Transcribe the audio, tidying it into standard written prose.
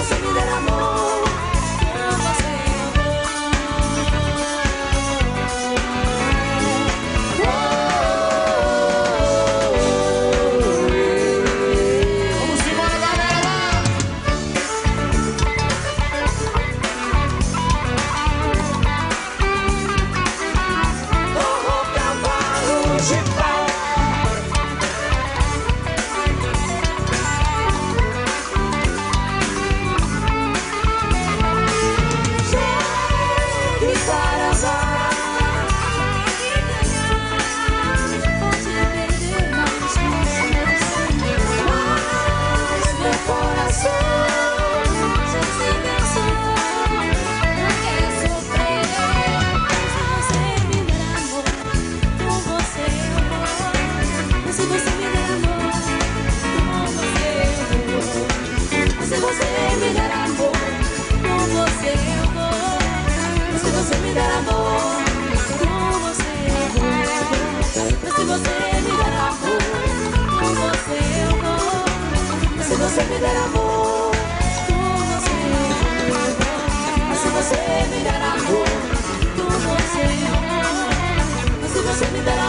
você me der amor, com você eu vou. Vamos embora, galera! Oh, cavalo de pau. Chegue para azar. Pode perder, mas meu coração já se cansou, não quer sofrer. Se você me der amor, com você eu vou. Se você me der amor, com você eu vou. Se você me der amor, com você eu vou. Se você me der amor, com você eu vou. Se você me der amor, com você eu vou. Se você me der amor, com você eu vou. Se você me der amor, com você eu vou. Se você me der